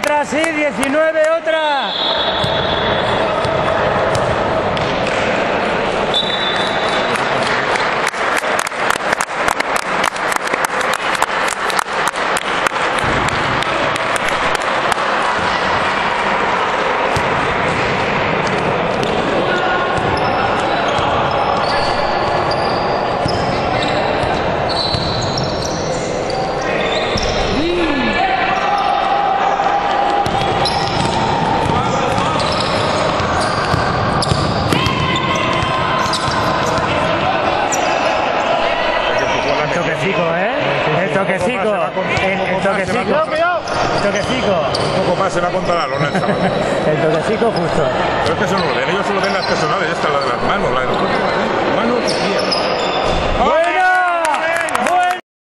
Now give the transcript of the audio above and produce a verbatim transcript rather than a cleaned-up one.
Otra, sí, diecinueve, otra. Toquecico, el, el toquecico, el toquecico. Un poco más se va contra la lona el sábado. El toquecico justo. Pero es que eso no lo ven, ellos solo ven las personales, esta, la de las manos, la de